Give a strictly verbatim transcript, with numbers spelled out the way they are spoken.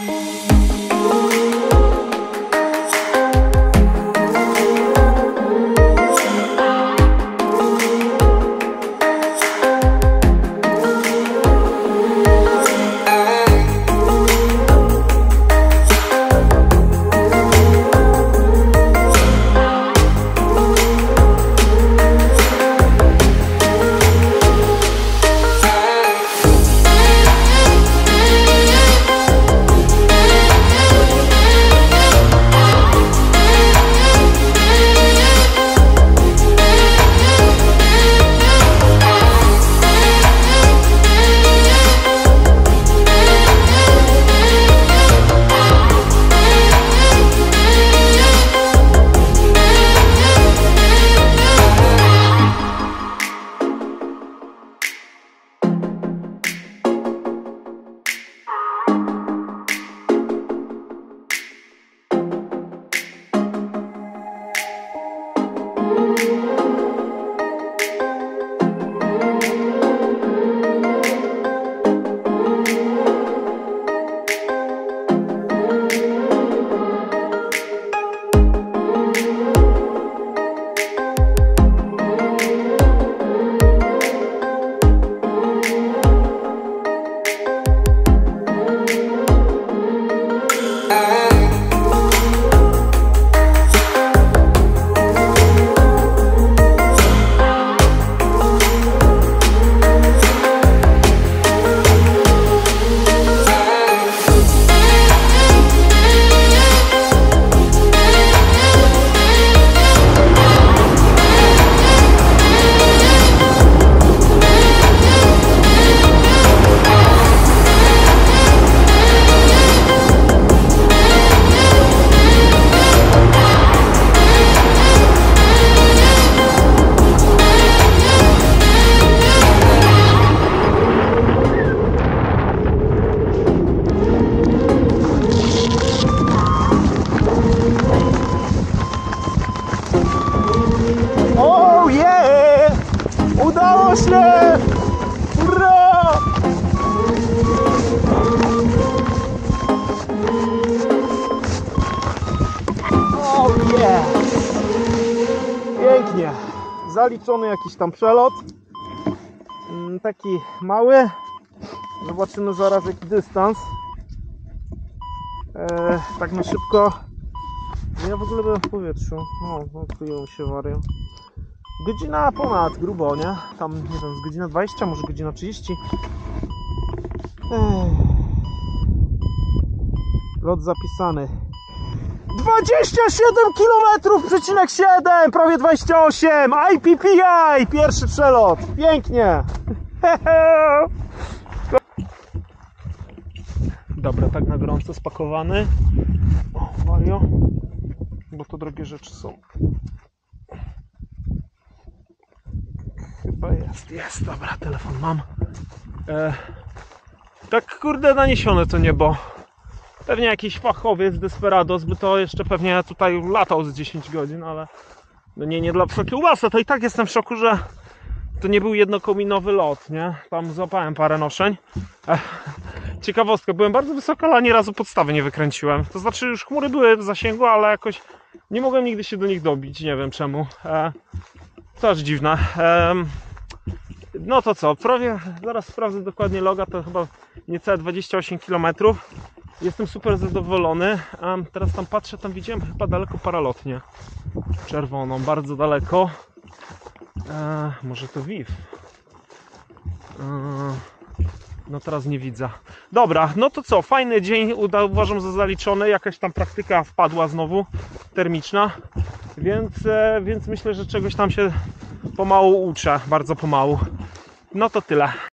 Rośnie! Ura! Oh yeah! Pięknie! Zaliczony jakiś tam przelot. Taki mały. Zobaczymy zaraz jaki dystans. Eee, tak na szybko. Ja w ogóle byłem w powietrzu. O, odkryją się warią. Godzina ponad, grubo, nie? Tam, nie wiem, z godzina dwadzieścia, może godzina trzydzieści. Ech. Lot zapisany. dwadzieścia siedem kilometrów, przecinek siedem, prawie dwadzieścia osiem. I P P I, pierwszy przelot. Pięknie. Dobra, tak na gorąco spakowany. O, Mario, bo to drogie rzeczy są. Chyba jest, jest, dobra, telefon mam. E, tak kurde naniesione to niebo. Pewnie jakiś fachowiec, desperados by to jeszcze pewnie tutaj latał z dziesięć godzin, ale no nie, nie dla psa kiełbasa, to i tak jestem w szoku, że to nie był jednokominowy lot, nie? Tam złapałem parę noszeń. E, ciekawostka, byłem bardzo wysoko, ale ani razu podstawy nie wykręciłem. To znaczy już chmury były w zasięgu, ale jakoś nie mogłem nigdy się do nich dobić, nie wiem czemu. E, to aż dziwne. E, no to co, prawie, zaraz sprawdzę dokładnie loga, to chyba niecałe dwadzieścia osiem kilometrów. Jestem super zadowolony. A teraz tam patrzę, tam widziałem chyba daleko paralotnię czerwoną, bardzo daleko. E, może to V I F. E, no teraz nie widzę. Dobra, no to co, fajny dzień, uda, uważam za zaliczony. Jakaś tam praktyka wpadła znowu, termiczna. Więc, e, więc myślę, że czegoś tam się pomału uczę, bardzo pomału. No to tyle.